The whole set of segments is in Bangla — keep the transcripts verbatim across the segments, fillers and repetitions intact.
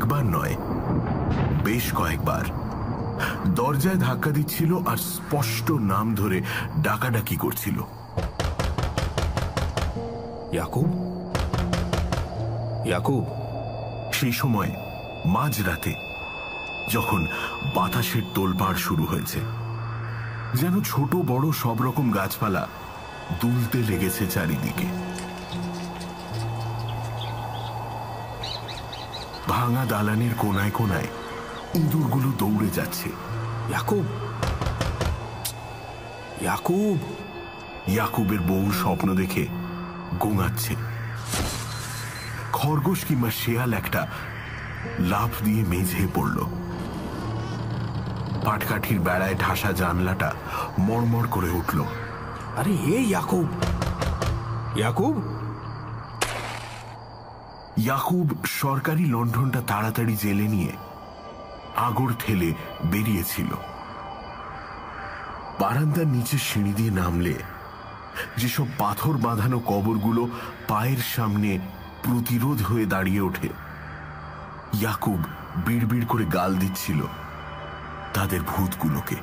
একবার নয়, বেশ কয়েকবার দরজায় ধাক্কা দিচ্ছিল আর স্পষ্ট নাম ধরে ডাকাডাকি করছিল। ইয়াকুব, ইয়াকুব। সেই সময় মাঝরাতে, যখন বাতাসের তোলপাড় শুরু হয়েছে, যেন ছোট বড় সব রকম গাছপালা দুলতে লেগেছে চারিদিকে। ভাঙা দালানের কোনায় কোনায় ইঁদুরগুলো দৌড়ে যাচ্ছে। ইয়াকুব, ইয়াকুব। ইয়াকুবের বউ স্বপ্ন দেখে গোঙাচ্ছে। খরগোশ কিংবা শেয়াল একটা লাফ দিয়ে মেঝে পড়ল। পাটকাঠির বেড়ায় ঠাসা জানলাটা মড়মড় করে উঠল। আরে এ ইয়াকুব, ইয়াকুব। ইয়াকুব সরকারি লণ্ঠনটা তাড়াতাড়ি জেলে নিয়ে আগড় ঠেলে বেরিয়েছিল। বারান্দার নিচে সিঁড়ি দিয়ে নামলে যেসব পাথর বাঁধানো কবরগুলো পায়ের সামনে প্রতিরোধ হয়ে দাঁড়িয়ে ওঠে, ইয়াকুব বিড়বিড় করে গাল দিচ্ছিল তাদের ভূতগুলোকে।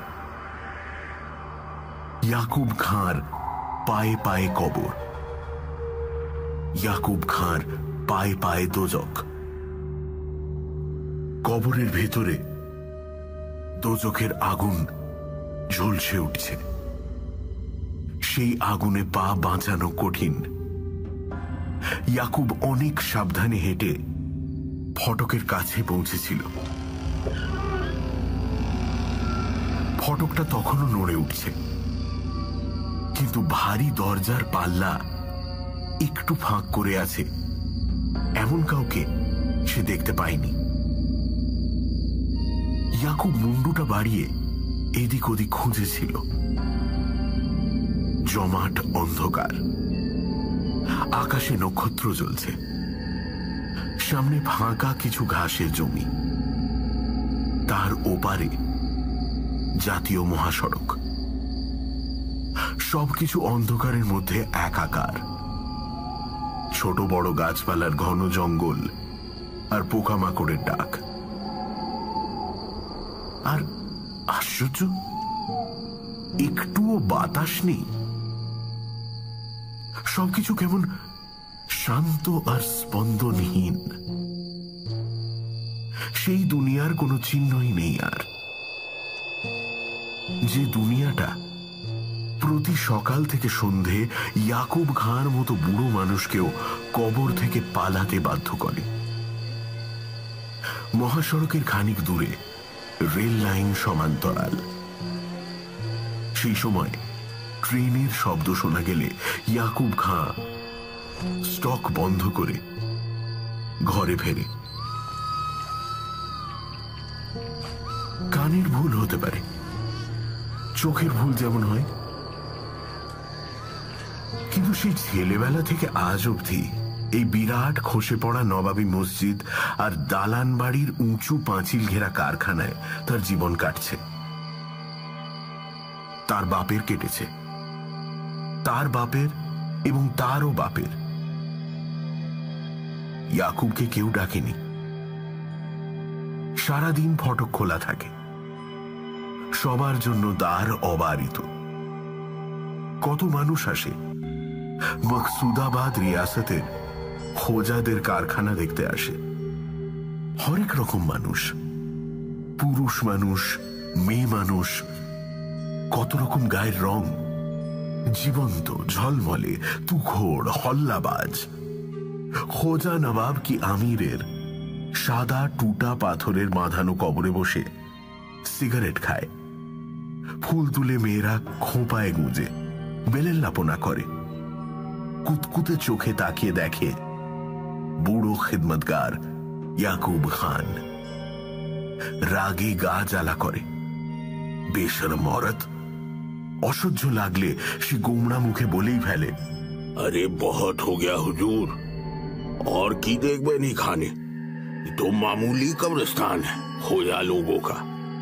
ইয়াকুব খাঁর পায়ে পায়ে কবর, ইয়াকুব খাঁর পায়ে পায়ে দোজক। কবরের ভেতরে দোজখের আগুন ঝলসে উঠছে। সেই আগুনে পা বাঁচানো কঠিন। ইয়াকুব অনেক সাবধানে হেঁটে ফটকের কাছে পৌঁছেছিল। ফটকটা তখনও নড়ে উঠছে, কিন্তু ভারী দরজার পাল্লা একটু ফাঁক করে আছে এমন কাউকে সে দেখতে পায়নি। ইয়াকুব মুন্ডুটা বাড়িয়ে এদিক ওদিক খুঁজেছিল। জমাট অন্ধকার, আকাশে নক্ষত্র জ্বলছে। সামনে ফাঁকা কিছু ঘাসের জমি, তার ওপারে জাতীয় মহাসড়ক। সবকিছু অন্ধকারের মধ্যে একাকার। ছোট বড় গাছপালার ঘন জঙ্গল আর পোকামাকড়ের ডাক। আর আশ্চর্য, একটুও বাতাস নেই। সবকিছু কেমন শান্ত আর স্পন্দনহীন। সেই দুনিয়ার কোনো চিহ্নই নেই আর। যে দুনিয়াটা প্রতি সকাল থেকে সন্ধে ইয়াকুব খাঁর মতো বুড়ো মানুষকেও কবর থেকে পালাতে বাধ্য করে। মহাসড়কের খানিক দূরে রেল লাইন সমান্তরাল। সেই সময় ট্রেনের শব্দ শোনা গেলে ইয়াকুব খাঁ স্টক বন্ধ করে ঘরে ফেরে। কানের ভুল হতে পারে, চোখের ভুল যেমন হয়, কিন্তু সেই ছেলেবেলা থেকে আজ অবধি এই বিরাট খসে পড়া নবাবী মসজিদ আর দালান বাড়ির উঁচু পাঁচিল ঘেরা কারখানায় তার জীবন কাটছে। তার বাপের কেটেছে, তার বাপের এবং তারও বাপের। ইয়াকুবকে কেউ ডাকেনি। সারাদিন ফটক খোলা থাকে, সবার জন্য দ্বার অবারিত। কত মানুষ আসে মকসুদাবাদ রিয়াসতের খোজাদের কারখানা দেখতে আসে। হরেক রকম মানুষ, পুরুষ মানুষ, মেয়ে মানুষ, কত রকম গায়ের রং, জীবন্ত, ঝলমলে, তুখোড়, হল্লাবাজ। খোজা নবাব কি আমিরের সাদা টুটা পাথরের বাঁধানো কবরে বসে সিগারেট খায়। ফুল তুলে মেয়েরা খোঁপায় গুঁজে বেলেল্লাপনা করে। কুতকুতে চোখে তাকিয়ে দেখে বুড়ো খিদমতগার ইয়াকুব খান। রাগে গা জ্বালা করে। বেশরম औरत। অসহ্য লাগলে সে গোমড়া মুখে বলেই ফেলে, अरे बहुत हो गया हुजूर, और की देखबे नहीं खाने, तो मामूली कब्रिस्तान है खोजा लोगों का।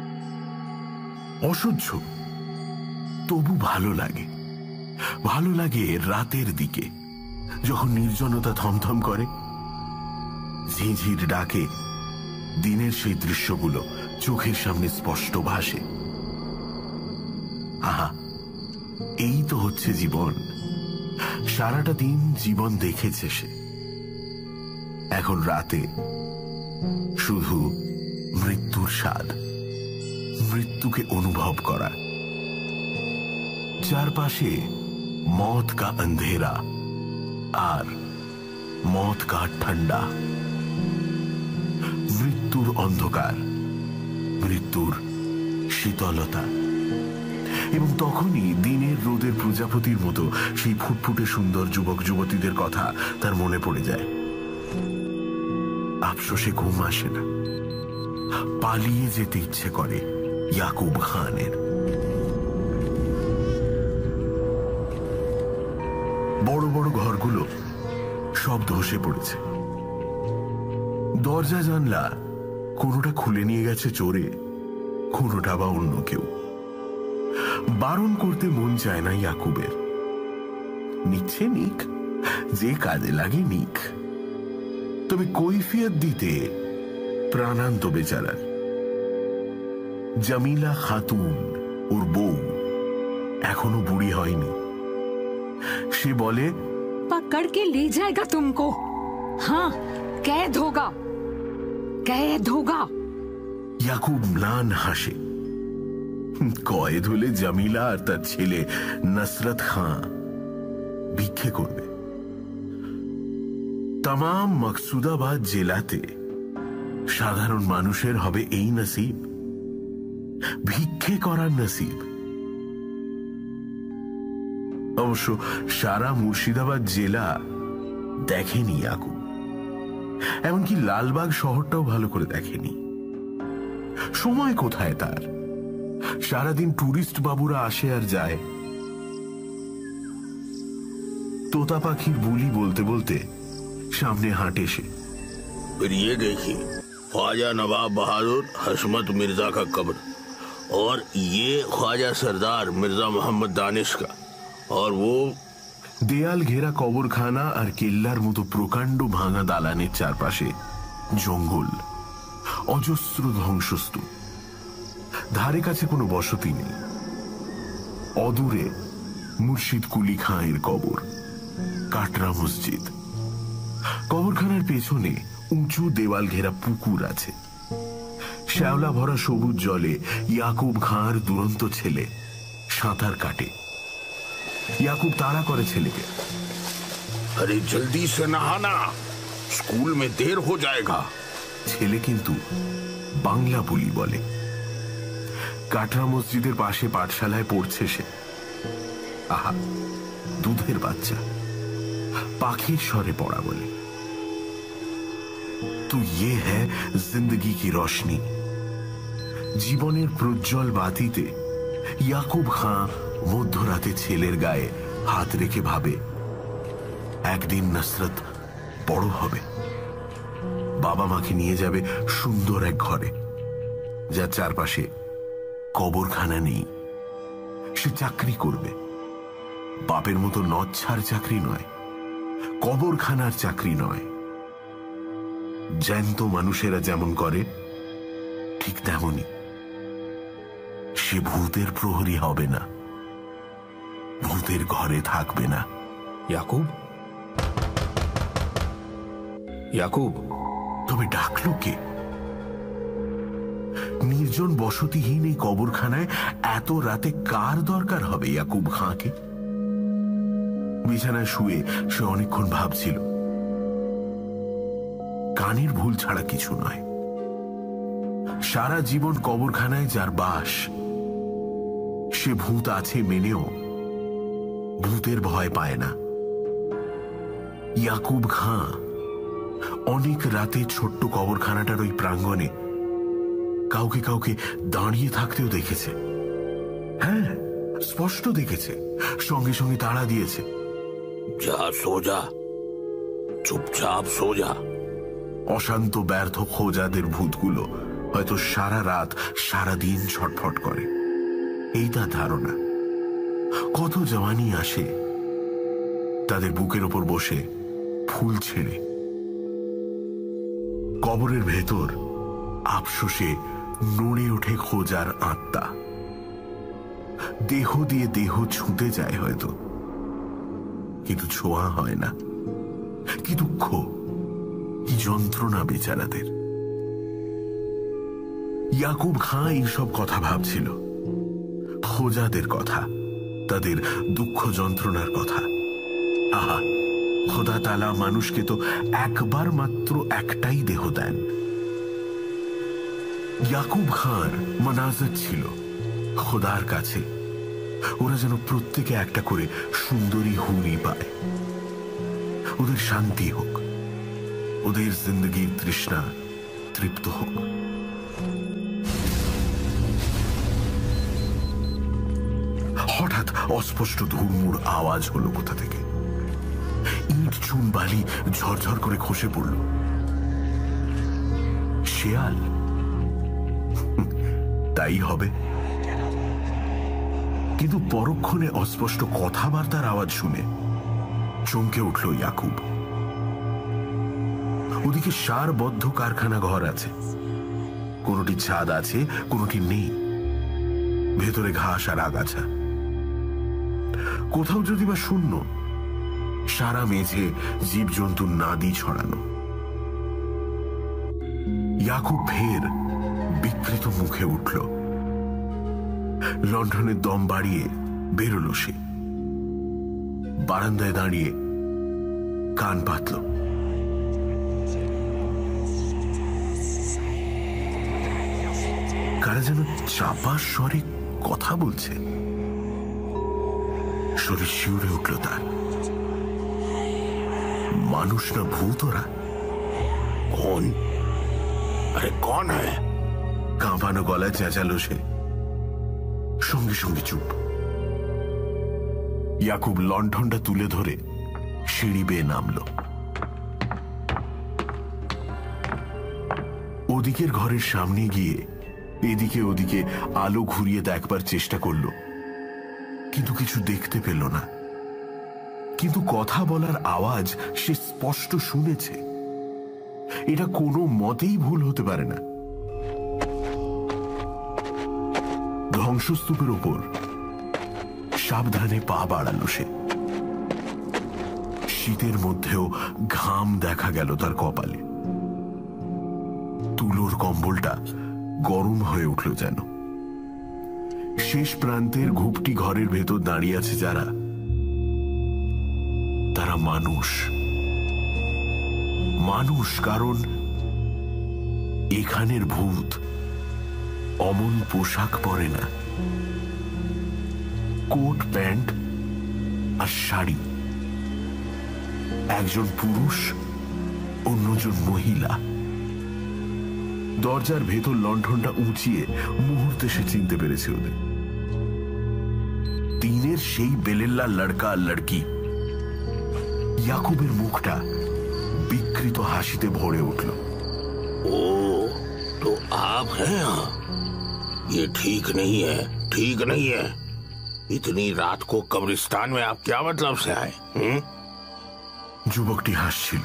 অসহ্য, তবু ভালো লাগে। ভালো লাগে রাতের দিকে, যখন নির্জনতা থমথম করে, ঝিঁঝির ডাকে দিনের সেই দৃশ্যগুলো চোখের সামনে স্পষ্ট ভাসে। আহা, এই তো হচ্ছে জীবন। সারাটা দিন জীবন দেখেছে সে। এখন রাতে শুধু মৃত্যুর স্বাদ, মৃত্যুকে অনুভব করা। চারপাশে মौत का अंधेरा আর মौत का ঠান্ডা। মৃত্যুর অন্ধকার, মৃত্যুর শীতলতা। এবং তখনই দিনের রোদের প্রজাপতির মতো সেই ফুটফুটে সুন্দর যুবক যুবতীদের কথা তার মনে পড়ে যায়। আফসোসে ঘুম আসে না। পালিয়ে যেতে ইচ্ছে করে ইয়াকুব খানের। বড় বড় ঘরগুলো সব ধসে পড়েছে। দরজা জানলা কোনোটা খুলে নিয়ে গেছে চোরে, কোনোটা বা অন্য কেউ। বারণ করতে মন চায় না ইয়াকুবের। নিচ্ছে নিক, যে কাজে লাগে নিক। তবে কৈফিয়ত দিতে প্রাণান্ত বেচারার। জামিলা খাতুন ওর বউ এখনো বুড়ি হয়নি। সে বলে, पकड़ के ले जाएगा तुमको। हाँ, कैद होगा, कैद होगा। ইয়াকুব ম্লান হাসে। কয়েদ হলে জামিলা আর তার ছেলে নসরত খাঁ ভিক্ষে করবে। তামাম মকসুদাবাদ জেলাতে সাধারণ মানুষের হবে এই নসিব, ভিক্ষে করার নসিব। অবশ্য সারা মুর্শিদাবাদ জেলা দেখেনি ইয়াকুব, এমনকি লালবাগ শহরটাও ভালো করে দেখেনি। সময় কোথায় তার? সারাদিন টুরিস্ট বাবুরা আসে আর যায়। তোতা পাখির বুলি বলতে বলতে সামনে হাঁটে সে। फिर ये देखिए, ख्वाजा नवाब बहादुर हशमत मिर्जा का कब्र, और ये ख्वाजा सरदार मिर्जा मोहम्मद दानिश का, और वो দেয়াল ঘেরা কবরখানা আর কেল্লার মতো প্রকাণ্ড ভাঙা দালানের চারপাশে জঙ্গল, অজস্র ধ্বংসস্তূপ। ধারে কাছে কোনো বসতি নেই। অদূরে মুর্শিদ কুলি খাঁয়ের কবর, কাটরা মসজিদ। কবরখানার পেছনে উঁচু দেওয়াল ঘেরা পুকুর আছে। শ্যাওলা ভরা সবুজ জলে ইয়াকুব খাঁর দুরন্ত ছেলে সাঁতার কাটে। ইয়াকুব তাড়া করে ছেলেকে, अरे जल्दी से नहाना, स्कूल में देर हो जाएगा। ছেলে কিন্তু বাংলা বুলি বলে। কাটরা মসজিদের পাশে পাঠশালায় পড়ছে সে। আহা, দুধের বাচ্চা, পাখির স্বরে পড়া বলে। তো ইয়ে হ্যায় জিন্দগি কি রোশনি। জীবনের প্রজ্জ্বল বাতিতে ইয়াকুব খাঁ মধ্যরাতে ছেলের গায়ে হাত রেখে ভাবে, একদিন নসরত বড় হবে, বাবা মাকে নিয়ে যাবে সুন্দর এক ঘরে, যার চারপাশে কবরখানা নেই। সে চাকরি করবে, বাপের মতো নচ্ছার চাকরি নয়, কবরখানার চাকরি নয়। জ্যান্ত মানুষেরা যেমন করে ঠিক তেমনই। সে ভূতের প্রহরী হবে না, ভূতের ঘরে থাকবে না। ইয়াকুব, ইয়াকুব। তবে ডাকলো কে? নির্জন বসতিহীন এই কবরখানায় এত রাতে কার দরকার হবে ইয়াকুব খাঁকে? বিছানায় শুয়ে সে অনেকক্ষণ ভাবছিল। কানের ভুল ছাড়া কিছু নয়। সারা জীবন কবরখানায় যার বাস, সে ভূত আছে মেনেও ভূতের ভয় পায় না। ইয়াকুব খাঁ অনেক রাতে ছোট্ট কবরখানাটার ওই প্রাঙ্গণে কাউকে কাউকে দাঁড়িয়ে থাকতেও দেখেছে। হ্যাঁ, স্পষ্ট দেখেছে, সঙ্গে সঙ্গে তাড়া দিয়েছে। যা সো যা, চুপচাপ সো যা। অশান্ত ব্যর্থ খোঁজাদের ভূতগুলো হয়তো সারা রাত সারা দিন ছটফট করে, এই তার ধারণা। কত জওয়ানি আসে তাদের বুকের ওপর বসে ফুল ছেড়ে। কবরের ভেতর আফসোসে নড়ে ওঠে খোঁজার আত্মা। দেহ দিয়ে দেহ ছুঁতে যায় হয়তো, কিন্তু ছোঁয়া হয় না। কি দুঃখ, কি যন্ত্রণা বেচারাদের। ইয়াকুব খাঁ এইসব কথা ভাবছিল, খোঁজাদের কথা, তাদের দুঃখ যন্ত্রণার কথা। আহা, খোদা তাআলা মানুষকে তো একবার মাত্র একটাই দেহ দেন। ইয়াকুব খাঁর মানাজাত ছিল খোদার কাছে ওরা যেন প্রত্যেকে একটা করে সুন্দরী হুরি পায়, ওদের শান্তি হোক, ওদের জিন্দগির তৃষ্ণা তৃপ্ত হোক। হঠাৎ অস্পষ্ট ধুমুর আওয়াজ হলো কোথা থেকে। ইট চুন বালি ঝরঝর করে খসে পড়ল। শেয়াল? তাই হবে, কিন্তু পরক্ষণে অস্পষ্ট কথাবার্তার আওয়াজ শুনে চমকে উঠল ইয়াকুব। ওদিকে সারবদ্ধ কারখানা ঘর আছে, কোনটি ছাদ আছে, কোনটি নেই, ভেতরে ঘাস আর আগাছা। কোথাও যদি বা শূন্য, সারা মেঝে জীবজন্তুর নাদি ছড়ানো। ইয়াকুব ফের বিকৃত মুখে উঠল। লণ্ঠনের দম বাড়িয়ে বেরোল সে। বারান্দায় দাঁড়িয়ে কান পাতল। কারা যেন চাপা স্বরে কথা বলছে। শরীর শিউরে উঠল তার। মানুষ না ভূত ওরা? कौन? अरे कौन है? কাঁপানো গলায় চেঁচালো সে। সঙ্গে সঙ্গে চুপ। ইয়াকুব লণ্ঠনটা তুলে ধরে সিঁড়ি বেয়ে নামল। ওদিকের ঘরের সামনে গিয়ে এদিকে ওদিকে আলো ঘুরিয়ে দেখবার চেষ্টা করল, কিন্তু কিছু দেখতে পেল না। কিন্তু কথা বলার আওয়াজ সে স্পষ্ট শুনেছে। এটা কোনো মতেই ভুল হতে পারে না। ধ্বংসস্তূপের ওপর সাবধানে পা বাড়ালো সে। শীতের মধ্যেও ঘাম দেখা গেল তার কপালে। তুলোর কম্বলটা গরম হয়ে উঠল যেন। শেষ প্রান্তের ঘুপটি ঘরের ভেতর দাঁড়িয়ে আছে যারা, তারা মানুষ। মানুষ কারণ এখানের ভূত অমন পোশাক পরে না। কোট প্যান্ট আর শাড়ি। একজন পুরুষ, অন্যজন মহিলা। দরজার ভেতর লণ্ঠনটা উঁচিয়ে মুহূর্তে সে চিনতে পেরেছে ওদের। তিনের সেই বেলেল্লা লড়কা আর লড়কি। ইয়াকুবের মুখটা বিকৃত হাসিতে ভরে উঠল। ओ, तो आप हैं यहाँ? ये ठीक नहीं है, ठीक नहीं है। इतनी रात को कब्रिस्तान में आप क्या मतलब से आए? যুবকটি হাসছিল।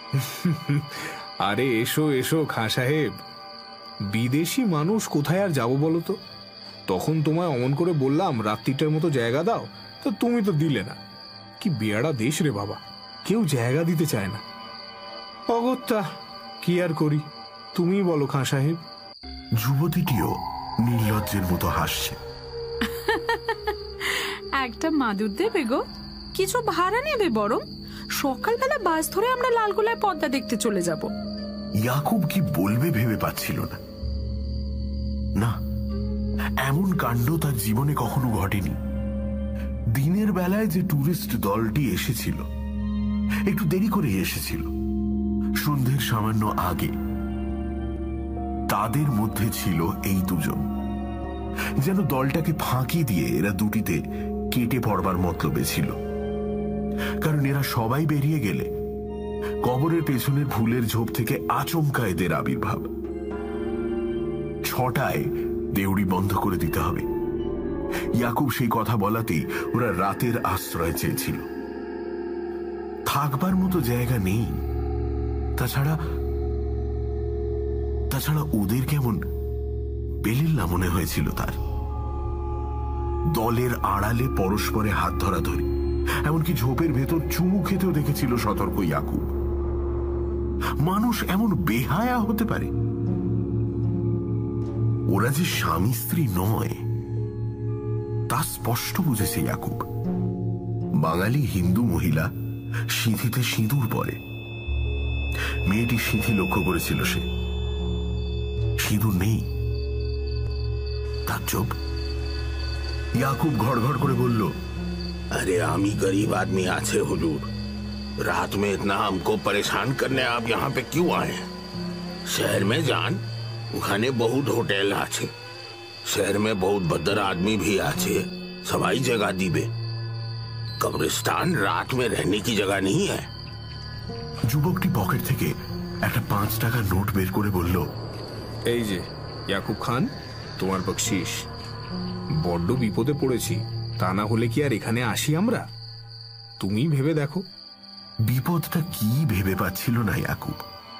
আরে এসো এসো খাঁ সাহেব, বিদেশি মানুষ কোথায় আর যাবো বলো তো? তখন তোমায় অমন করে বললাম রাত্রিটার মতো জায়গা দাও, তো তুমি তো দিলে না। কি বেয়াড়া দেশ রে বাবা, কেউ জায়গা দিতে চায় না। অগত্যা কি আর করি, তুমি বলো খাঁ সাহেব। যুবতীটিও নির্লজ্জের মতো হাসছে। একটা মাদুর দেবে গো? কিছু ভাড়া নেবে বরং? সকালবেলা বাস ধরে আমরা লালগোলায় পদ্মা দেখতে চলে যাব। ইয়াকুব কি বলবে ভেবে পাচ্ছিল না। না, এমন কাণ্ড তার জীবনে কখনো ঘটেনি। দিনের বেলায় যে টুরিস্ট দলটি এসেছিল, একটু দেরি করে এসেছিল, সন্ধ্যের সামান্য আগে, তাদের মধ্যে ছিল এই দুজন। যেন দলটাকে ফাঁকি দিয়ে এরা দুটিতে কেটে পড়বার মতলবে ছিল। কারণ এরা সবাই বেরিয়ে গেলে কবরের পেছনের ফুলের ঝোপ থেকে আচমকা এদের আবির্ভাব। ছটায় দেউড়ি বন্ধ করে দিতে হবে। ইয়াকুব সেই কথা বলাতেই ওরা রাতের আশ্রয় চেয়েছিল। থাকবার মতো জায়গা নেই। তাছাড়া তাছাড়া ওদের কেমন বেলিল্লা মনে হয়েছিল তার। দলের আড়ালে পরস্পরে হাত ধরাধরি, এমনকি ঝোপের ভেতর চুমু খেতেও দেখেছিল সতর্ক ইয়াকুব। মানুষ এমন বেহায়া হতে পারে? ওরা যে স্বামী স্ত্রী নয় তা স্পষ্ট বুঝেছে ইয়াকুব। বাঙালি হিন্দু মহিলা সিঁথিতে সিঁদুর পরে। মেয়েটি সিঁথি লক্ষ্য করেছিল সে, সিঁদুর নেই। তাজ্জব। ইয়াকুব ঘড়ঘড় করে বলল, अरे आमी गरीब आदमी आछे हुजूर, रात में इतना हमको परेशान करने आप यहाँ पे क्यों आए? शहर में जान उखाने बहुत होटल आछे, शहर में बहुत भद्र आदमी भी आछे, सवाई जगह दीबे। कब्रिस्तान रात में रहने की जगह नहीं है। যুবকটি পকেট থেকে একটা পাঁচ টাকার নোট বের করে বলল, এই যে ইয়াকুব খান, তোমার বকশিস। বড্ড বিপদে পড়েছি, তা না হলে কি আর এখানে আসি আমরা? তুমি ভেবে দেখো। বিপদটা কি ভেবে পাচ্ছিল না ইয়াকুব।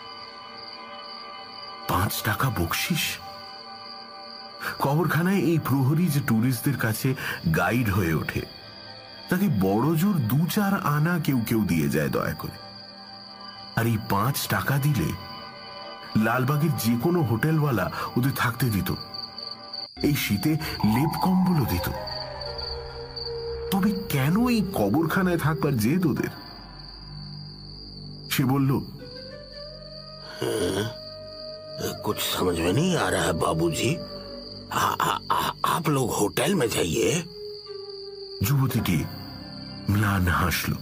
পাঁচ টাকা বকশিস? কবরখানায় এই প্রহরী যে টুরিস্টদের কাছে গাইড হয়ে ওঠে, তাকে বড় জোর দু চার আনা কেউ কেউ দিয়ে যায় দয়া করে। আর এই পাঁচ টাকা দিলে লালবাগের যে কোনো হোটেলওয়ালা ওদের থাকতে দিত, এই শীতে লেপ কম্বলও দিত। তবে কেন এই কবরখানায় থাকবার জেদ ওদের? সে বলল, कुछ समझ में नहीं आ रहा है बाबूजी, आ- आ- आ- आप लोग होटल में जाइए। যুবতীটি ম্লান হাসল।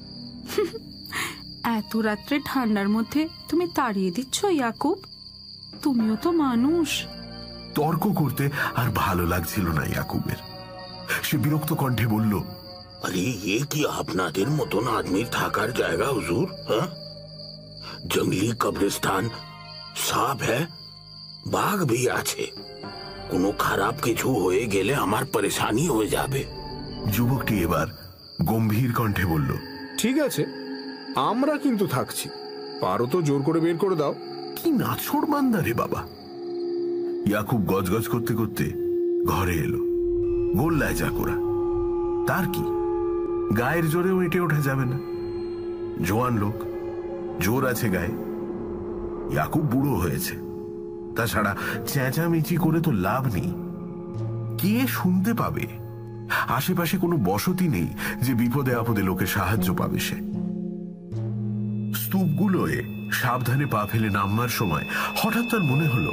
এত রাত্রে ঠান্ডার মধ্যে তুমি তাড়িয়ে দিচ্ছ ইয়াকুব? তুমিও তো মানুষ। তর্ক করতে আর ভালো লাগছিল না ইয়াকুবের। সে বিরক্ত কণ্ঠে বলল, अरे ये कि আপনাদের মতন আদমির থাকার জায়গা হুজুর? হ্যাঁ, জঙ্গলি কবরস্থান, সাপ হ্যাঁ, বাঘ भी আছে। কোনো খারাপ কিছু হয়ে গেলে আমার পরেশানি হয়ে যাবে। যুবকটি এবার গম্ভীর কণ্ঠে বলল, ঠিক আছে, আমরা কিন্তু থাকছি, পারো তো জোর করে বের করে দাও। কি নাছোড় বান্দা রে বাবা। ইয়াকুব গজগজ করতে করতে ঘরে এলো। গোল্লায় চাকরা, তার কি, গায়ের জোরেও এঁটে ওঠা যাবে না। জোয়ান লোক, জোর আছে গায়ে। ইয়াকুব বুড়ো হয়েছে, তাছাড়া চেঁচামেচি করে তো লাভ নেই। কে শুনতে পাবে? আশেপাশে কোনো বসতি নেই যে বিপদে আপদে লোকের সাহায্য পাবে সে। স্তূপগুলোয় সাবধানে পা ফেলে নামবার সময় হঠাৎ তার মনে হলো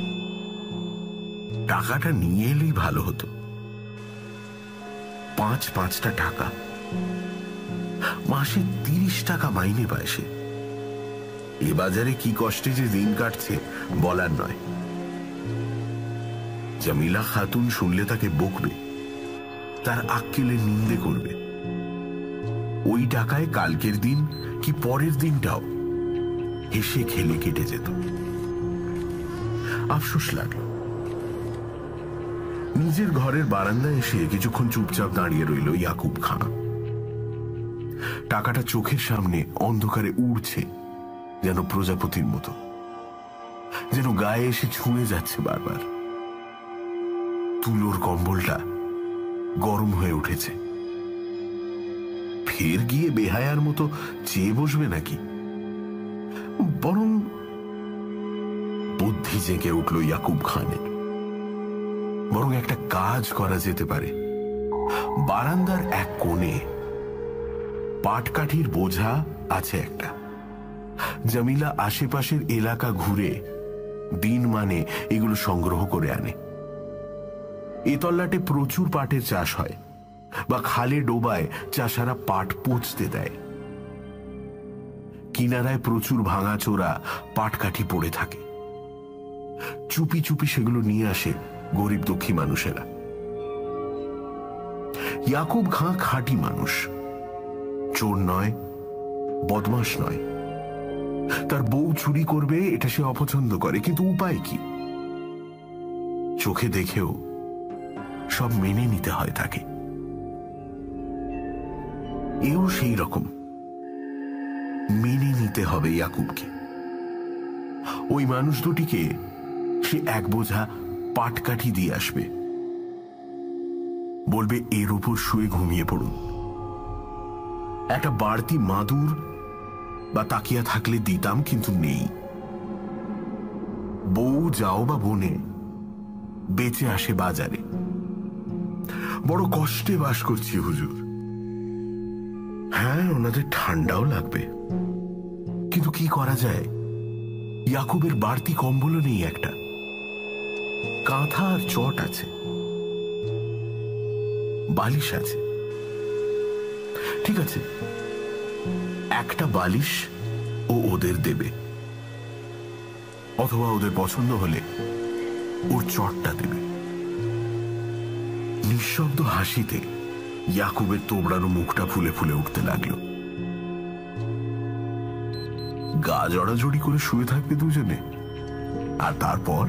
টাকাটা নিয়ে এলেই ভালো হতো। পাঁচ পাঁচটা টাকা, মাসে তিরিশ টাকা মাইনে পায় সে। এ বাজারে কি কষ্টে যে দিন কাটছে বলার নয়। জামিলা খাতুন শুনলে তাকে বকবে, তার আক্কেলে নিন্দে করবে। ওই টাকায় কালকের দিন কি পরের দিনটাও হেসে খেলে কেটে যেত। আফসোস লাগলো। নিজের ঘরের বারান্দায় এসে কিছুক্ষণ চুপচাপ দাঁড়িয়ে রইল ইয়াকুব খাঁ। টাকাটা চোখের সামনে অন্ধকারে উড়ছে, যেন প্রজাপতির মতো, যেন গায়ে এসে ছুঁয়ে যাচ্ছে বারবার। তুলোর কম্বলটা গরম হয়ে উঠেছে। ফের গিয়ে বেহায়ার মতো চেয়ে বসবে নাকি? বরং বুদ্ধি জেগে উঠল ইয়াকুব খানের। বরং একটা কাজ করা যেতে পারে। বারান্দার এক কোণে পাটকাঠির বোঝা আছে একটা। জামিলা আশেপাশের এলাকা ঘুরে দিন মানে এগুলো সংগ্রহ করে আনে। এ তল্লাটে প্রচুর পাটের চাষ হয়, বা খালে ডোবায় চাষারা পাট পচতে দেয়। কিনারায় প্রচুর ভাঙাচোরা পাটকাঠি পড়ে থাকে। চুপি চুপি সেগুলো নিয়ে আসে গরিব দুঃখী মানুষেরা। ইয়াকুব খাঁ খাঁটি মানুষ, চোর নয়, বদমাশ নয়। তার বউ চুরি করবে এটা সে অপছন্দ করে, কিন্তু উপায় কি? চোখে দেখেও সব মেনে নিতে হয় তাকে। এও সেই রকম, মেনে নিতে হবে ইয়াকুবকে। ওই মানুষ দুটিকে সে এক বোঝা পাটকাঠি দিয়ে আসবে, বলবে এর উপর শুয়ে ঘুমিয়ে পড়ুন। একটা বাড়তি মাদুর বা তাকিয়া থাকলে দিতাম, কিন্তু নেই। বউ যাও বা বনে বেঁচে আসে বাজারে। বড় কষ্টে বাস করছি হুজুর। হ্যাঁ, ওনাদের ঠান্ডাও লাগবে, কিন্তু কি করা যায়? ইয়াকুবের বাড়তি কম্বলও নেই একটা। কাঁথা আর চট আছে, বালিশ আছে। ঠিক আছে, একটা বালিশ ও ওদের দেবে, অথবা ওদের পছন্দ হলে ওর চটটা দেবে। নিঃশব্দ হাসিতে ইয়াকুবের তোবড়ানো মুখটা ফুলে ফুলে উঠতে লাগলো। গা জড়াজড়ি করে শুয়ে থাকবে দুজনে, আর তারপর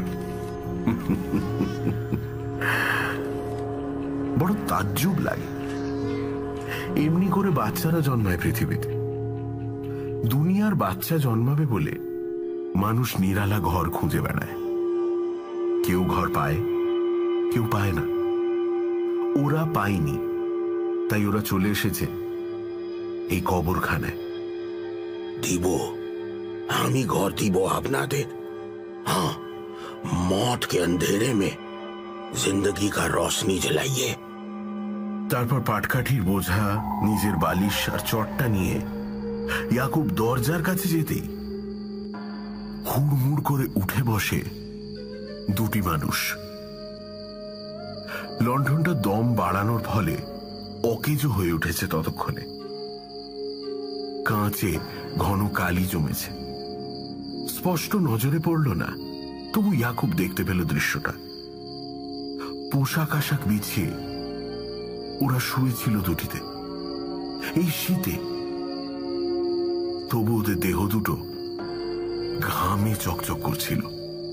বড় তাজ্জব লাগে। এমনি করে বাচ্চারা জন্মায় পৃথিবীতে। দুনিয়ার বাচ্চা জন্মাবে বলে মানুষ নিরালা ঘর খুঁজে বেড়ায়। কেউ ঘর পায়, কেউ পায় না। ওরা পায়নি, তাই ওরা চলে এসেছে এই কবরখানায়। দিব, আমি ঘর দিব আপনাদের। हाँ, मौत के अंधेरे में जिंदगी का रोशनी जलाइए। তারপর পাটকাঠির বোঝা, নিজের বালিশ আর চটটা নিয়ে ইয়াকুব দরজার কাছে যেতেই হুড়মুড় করে উঠে বসে দুটি মানুষ। লণ্ঠনটা দম বাড়ানোর ফলে অকেজো হয়ে উঠেছে ততক্ষণে। কাঁচে ঘন কালি জমেছে। স্পষ্ট নজরে পড়ল না, তবু ইয়াকুব দেখতে পেল দৃশ্যটা। পোশাক আশাক বিছিয়ে ওরা শুয়েছিল দুটিতে এই শীতে, তবু ওদের দেহ দুটো ঘামে চকচক করছিল।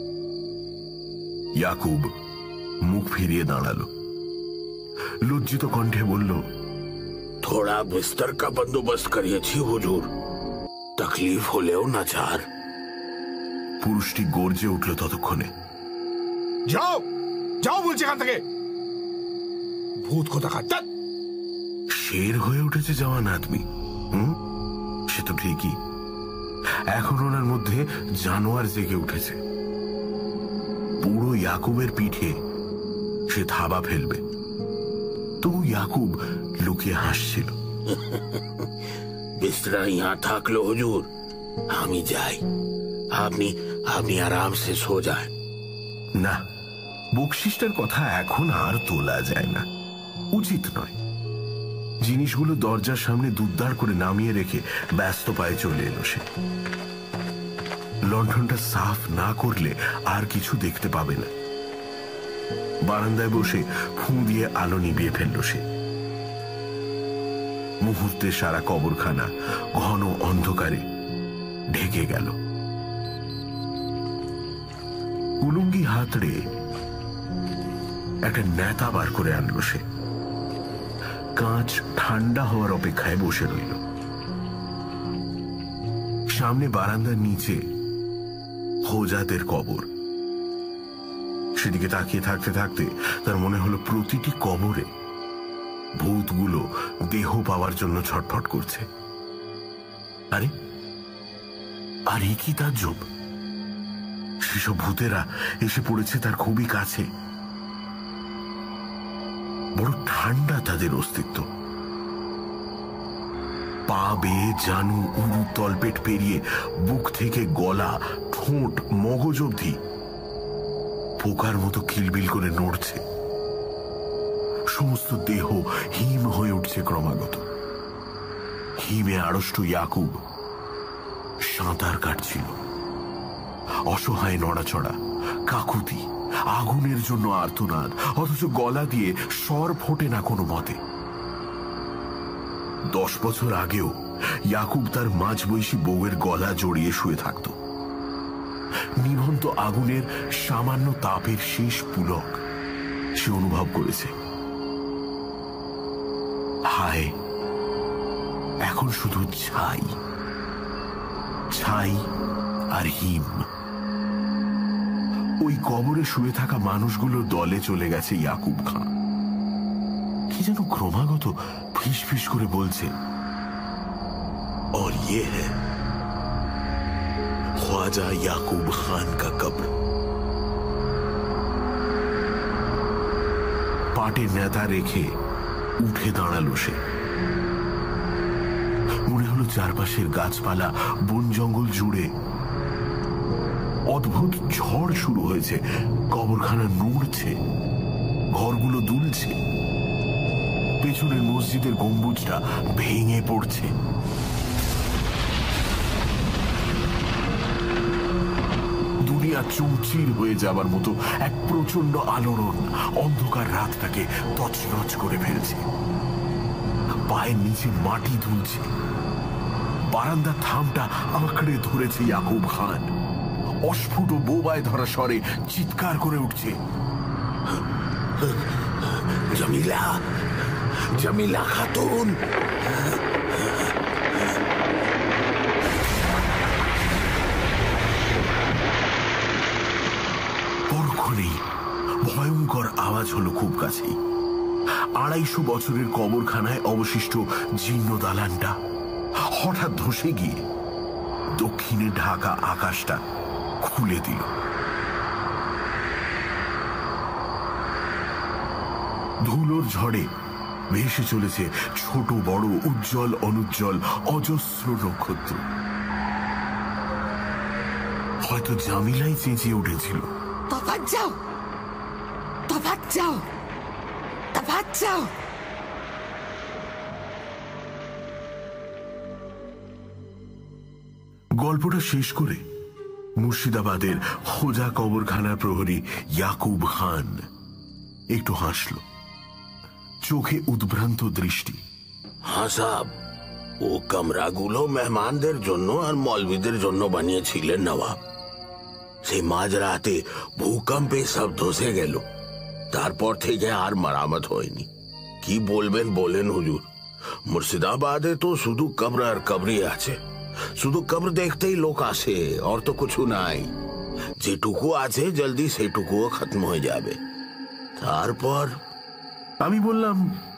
ইয়াকুব মুখ ফিরিয়ে দাঁড়ালো, লজ্জিত কণ্ঠে বলল, थोड़ा बिस्तर का बंदोबस्त करिए हुजूर, तकलीफ হলেও না চার। পুরুষটি গর্জে উঠল ততক্ষণে, যাও যাও বলছি এখান থেকে, ভূত কোথা খাচ্ছেন। শের হয়ে উঠেছে জওয়ান আদমি। হুম, সে তো ঠিকই। এখন ওনার মধ্যে জানোয়ার জেগে উঠেছে। পুরো ইয়াকুবের পিঠে সে থাবা ফেলবে, তবু ইয়াকুব লুকিয়ে হাসছিল। बिस्तरा यहाँ থাকলো হুজুর, আমি যাই, আপনি আপনি আরাম সে সো যায়। না, বকশিসটার কথা এখন আর তোলা যায় না, উচিত নয়। জিনিসগুলো দরজার সামনে দুদ্দার করে নামিয়ে রেখে ব্যস্ত পায়ে চলে এলো সে। লণ্ঠনটা সাফ না করলে আর কিছু দেখতে পাবে না। বারান্দায় বসে ফু দিয়ে আলো নিভিয়ে ফেলল সে। মুহূর্তে সারা কবরখানা ঘন অন্ধকারে ঢেকে গেল। কুলুঙ্গি হাতড়ে একটা নেতা বার করে আনলো সে। কাঁচ ঠান্ডা হওয়ার অপেক্ষায় বসে রইল। সামনে বারান্দার নিচে হোজাদের কবর। সেদিকে তাকিয়ে থাকতে থাকতে তার মনে হলো প্রতিটি কবরে ভূতগুলো দেহ পাওয়ার জন্য ছটফট করছে। আরে আর এই কি তাজ্জব! সেসব ভূতেরা এসে পড়েছে তার খুবই কাছে। বড় ঠান্ডা তাদের অস্তিত্ব। পা বেয়ে জানু উরু তলপেট পেরিয়ে বুক থেকে গলা, ঠোঁট, মগজ অবধি পোকার মতো কিলবিল করে নড়ছে। সমস্ত দেহ হিম হয়ে উঠছে ক্রমাগত। হিমে আড়ষ্ট ইয়াকুব সাঁতার কাটছিল। অসহায় নড়াচড়া, কাকুতি, আগুনের জন্য আর্তনাদ, অথচ গলা দিয়ে স্বর ফোটে না কোনো মতে। দশ বছর আগেও ইয়াকুব তার মাঝবয়সী বউয়ের গলা জড়িয়ে শুয়ে থাকত। নিভন্ত আগুনের সামান্য তাপের শেষ পুলক সে অনুভব করেছে। হায়, এখন শুধু ছাই, ছাই আর হিম। ওই কবরে শুয়ে থাকা মানুষগুলোর দলে চলে গেছে ইয়াকুব খাঁ। কি যেন ক্রমাগত ফিস ফিস করে বলছে, और ये है ख्वाजा याकूब खान का कब्र। পাটে নেতা রেখে উঠে দাঁড়ালো সে। মনে হলো চারপাশের গাছপালা, বন জঙ্গল জুড়ে অদ্ভুত ঝড় শুরু হয়েছে। কবরখানা নড়ছে, ঘরগুলো দুলছে, পেছনের মসজিদের গম্বুজটা ভেঙে পড়ছে। দুনিয়া চৌচির হয়ে যাবার মতো এক প্রচন্ড আলোড়ন অন্ধকার রাতটাকে তছনছ করে ফেলছে। পায়ের নিচে মাটি দুলছে। বারান্দার থামটা আঁকড়ে ধরেছে ইয়াকুব খান। অস্ফুট বোবায় ধরা স্বরে চিৎকার করে উঠছে, জমিলা, জমিলা খাতুন। পরক্ষণেই ভয়ঙ্কর আওয়াজ হলো খুব কাছেই। আড়াইশো বছরের কবরখানায় অবশিষ্ট জীর্ণ দালানটা হঠাৎ ধসে গিয়ে দক্ষিণে ঢাকা আকাশটা খুলে দিল। ধুলোর ঝড়ে ভেসে চলেছে ছোট বড়, উজ্জ্বল অনুজ্জ্বল অজস্র নক্ষত্র। হয়তো জামিলাই চেঁচিয়ে উঠেছিল, তফাৎ যাও, তফাৎ যাও, তফাৎ যাও। গল্পটা শেষ করে মুর্শিদাবাদের খোজা কবরখানার প্রহরী ইয়াকুব খান একটু হাসল, চোখে উদ্ভ্রান্ত দৃষ্টি। হ্যাঁ সাহেব, ও কামরাগুলো মেহমানদের জন্য আর মৌলবীদের জন্য বানিয়েছিলেন নবাব। সেই মাঝরাতে ভূকম্পে সব ধসে গেল, তারপর থেকে আর মেরামত হয়নি। কি বলবেন বলেন হুজুর, মুর্শিদাবাদে তো শুধু কবর আর কবরই আছে। শুধু কবর দেখতেই লোক আসে, আর তো কিছু নাই। যেটুকু আছে জলদি সেটুকুও খতম হয়ে যাবে। তারপর আমি বললাম,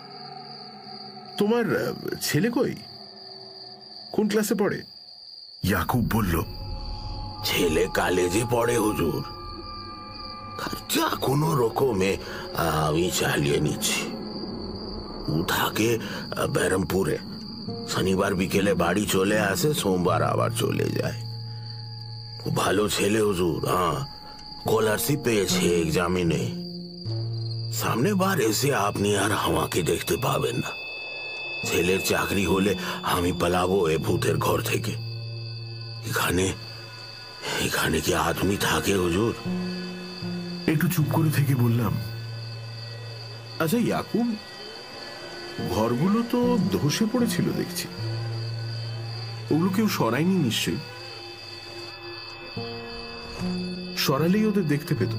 তোমার ছেলে কই, কোন ক্লাসে পড়ে? ইয়াকুব বলল, ছেলে কলেজে পড়ে হুজুর। খরচা কোনো রকমে আমি চালিয়ে নিচ্ছি। ও থাকে বেরমপুরে, শনিবার বিকেলে বাড়ি চলে আসে, সোমবার আবার চলে যায়। ভালো ছেলে হুজুর। হ্যাঁ, স্কলারশিপ পেয়েছে এক্সামিনে। সামনে বার এসে আপনি আর আমাকে দেখতে পাবেন না। ছেলের চাকরি হলে আমি পালাবো এ ভূতের ঘর থেকে। এখানে এখানে কি আদমি থাকে হুজুর? একটু চুপ করে থেকে বললাম, আচ্ছা ইয়াকুব, ঘরগুলো তো ধসে পড়েছিল দেখছি, ওগুলো কেউ সরায়নি নিশ্চয়ই? সরালেই ওদের দেখতে পেত।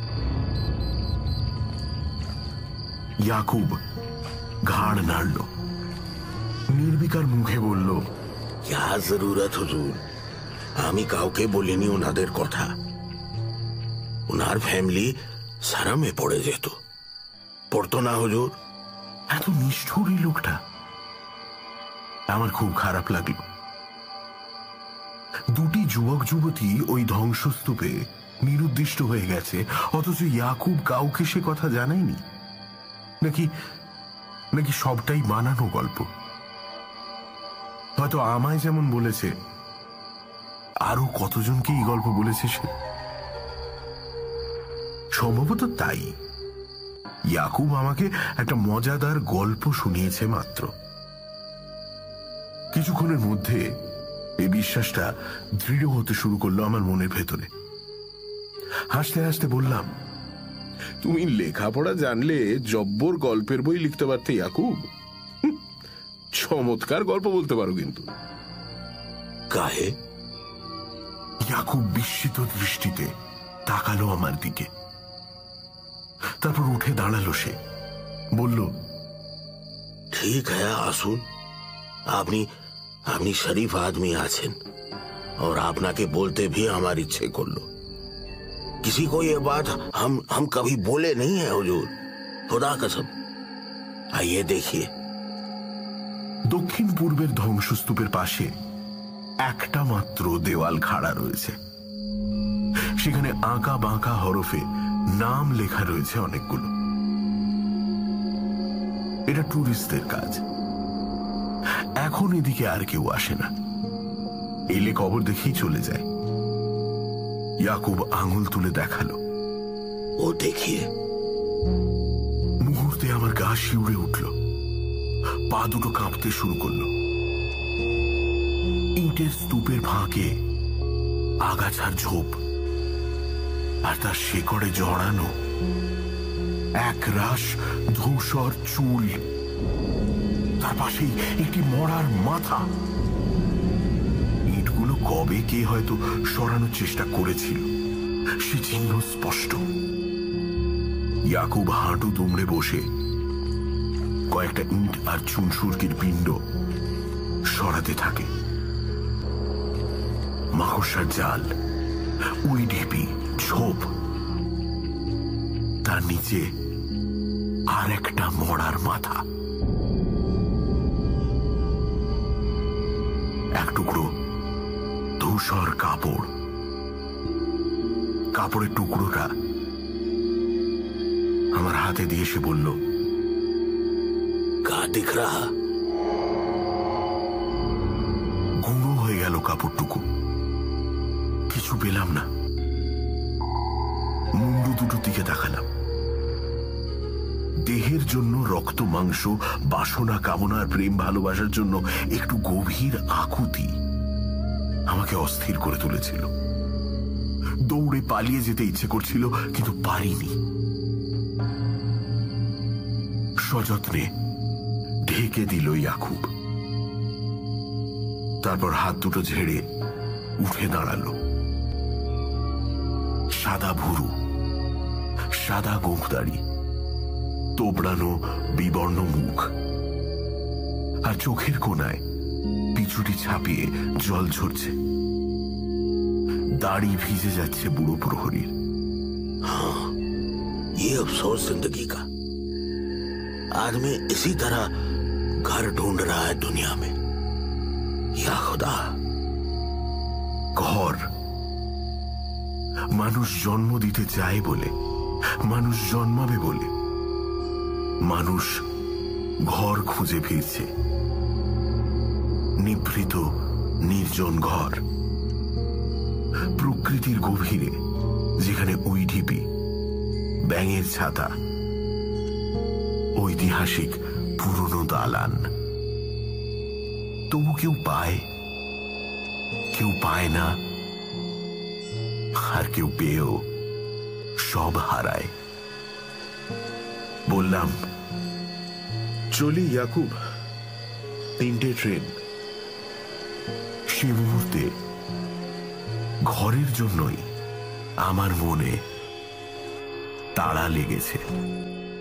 ইয়াকুব ঘাড় নাড়ল, নির্বিকার মুখে বলল, क्या जरूरत হুজুর, আমি কাউকে বলিনি ওনাদের কথা। ওনার ফ্যামিলি সারামে পড়ে যেত। পড়তো না হুজুর? এত নিষ্ঠুর এই লোকটা। আমার খুব খারাপ লাগলো। দুটি যুবক যুবতী ওই ধ্বংসস্তূপে নিরুদ্দিষ্ট হয়ে গেছে, অথচ ইয়াকুব কাউকে সে কথা জানায়নি। নাকি নাকি সবটাই বানানো গল্প? হয়তো আমায় যেমন বলেছে, আরো কতজনকে এই গল্প বলেছে সে। সম্ভবত তাই ইয়াকুব আমাকে একটা মজাদার গল্প শুনিয়েছে মাত্র। কিছুক্ষণের মধ্যে এই বিশ্বাসটা দৃঢ় হতে শুরু করলো আমার মনের ভেতরে। হাসতে হাসতে বললাম, তুমি লেখাপড়া জানলে জব্বর গল্পের বই লিখতে পারতে ইয়াকুব। চমৎকার গল্প বলতে পারো কিন্তু। কাহে? ইয়াকুব বিস্মিত দৃষ্টিতে তাকালো আমার দিকে, তারপর উঠে দাঁড়ালো। সে বলল, ঠিক হ্যাঁ, আসুন। আপনি আপনি শরীফ আদমি আছেন, আর আপনাকে বলতে ভি আমার ইচ্ছে করলো। किसी को ये बात हम हम कभी बोले नहीं है हुजूर, खुदा कसम। आइए देखिए। দক্ষিণ পূর্বের ধ্বংসস্তূপের পাশে একটা মাত্র দেওয়াল খাড়া রয়েছে। সেখানে আঁকা বাঁকা হরফে নাম লেখা রয়েছে অনেকগুলো। এটা টুরিস্টদের কাজ। এখন এদিকে আর কেউ আসে না, এলে কবর দেখেই চলে যায়। ইয়াকুব আঙুল তুলে দেখালো। ও দেখিয়ে। মুহূর্তে আমার গা শিউরে উঠল, পা দুটো কাঁপতে শুরু করলো। ইটের স্তূপের ফাঁকে আগাছার ঝোপ, আর তার শেকড়ে জড়ানো এক রাশ ধূসর চুল, তার পাশেই একটি মরার মাথা। ইটগুলো কবে কে হয়তো সরানোর চেষ্টা করেছিল, সে চিহ্ন স্পষ্ট। ইয়াকুব হাঁটু দুমড়ে বসে কয়েকটা ইট আর চুনসুরকির পিণ্ড সরাতে থাকে। মাকড়সার জাল, উই ঢিপি, ঝোপ, তার নিচে আর একটা মরার মাথা। এক টুকরো ধূসর কাপড়। কাপড়ের টুকরোটা আমার হাতে দিয়ে সে বলল, কা দিখ রাহা? গুঁড়ো হয়ে গেল কাপড়টুকু, কিছু পেলাম না। মুন্ডু দুটো দিকে তাকালাম। দেহের জন্য রক্ত মাংস, বাসনা, কামনা আর প্রেম ভালোবাসার জন্য একটু গভীর আকুতি আমাকে অস্থির করে তুলেছিল। দৌড়ে পালিয়ে যেতে ইচ্ছে করছিল, কিন্তু পারিনি। সযত্নে ঢেকে দিল ইয়াকুব। তারপর হাত দুটো ঝেড়ে উঠে দাঁড়ালো। সাদা ভুরু, সাদা গোঁফদাড়ি, তোবড়ানো বিবর্ণ মুখ, আর চোখের কোণায় পিছুটি ছাপিয়ে জল ঝরছে। দাড়ি ভিজে যাচ্ছে বুড়ো প্রহরীর। हाँ, ये अफसोस जिंदगी का। आदमी इसी तरह घर ढूंढ रहा है दुनिया में। या खुदा, ঘর। মানুষ জন্ম দিতে চায় বলে, মানুষ জন্মাবে বলে, মানুষ ঘর খুঁজে ফিরছে। নিভৃত নির্জন ঘর, প্রকৃতির গভীরে, যেখানে উই ঢিপি, ব্যাঙের ছাতা, ঐতিহাসিক পুরনো দালান। তবু কেউ পায়, কেউ পায় না, আর কেউ পেয়েও সব হারায়। বললাম, চলি ইয়াকুব, তিনটে ট্রেন। সে মুহূর্তে ঘরের জন্যই আমার মনে তাড়া লেগেছে।